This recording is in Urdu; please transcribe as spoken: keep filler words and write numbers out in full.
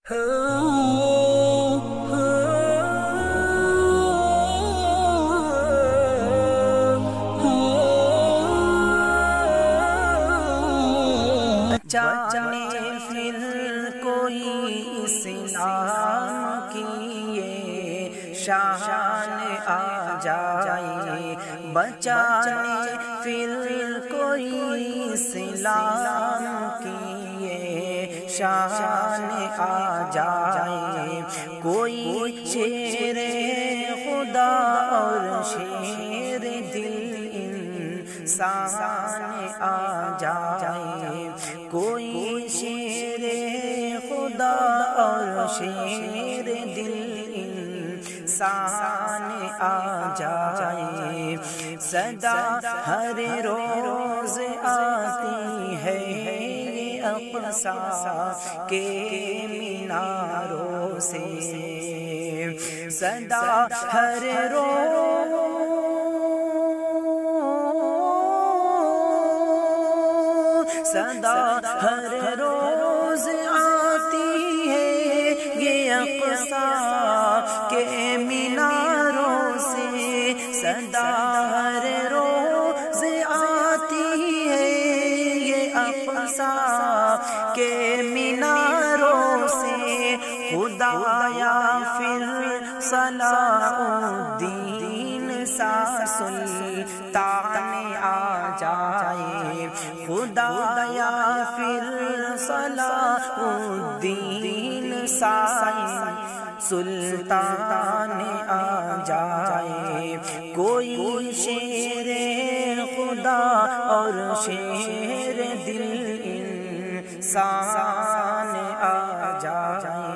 جانے پھر کوئی اسلام کی یہ شان آ جائے، بچانے پھر کوئی اسلام کی یہ شان آ جائے، کوئی شیر خدا اور شیر دل انسان آ جائے، کوئی شیر خدا اور شیر دل انسان آ جائے، صدا ہر روز آتی ہے اقصیٰ کے میناروں سے، صدا ہر روز صدا ہر روز آتی ہے یہ اقصیٰ کے میناروں سے، صدا ہر روز آتی ہے یہ اقصیٰ کے میناروں سے، خدایا پھر صلاح الدین سا سلطان آ جائے، خدایا پھر صلاح الدین سا سلطان آ جائے، کوئی شیر خدا اور شیر دل انسان آ جائے۔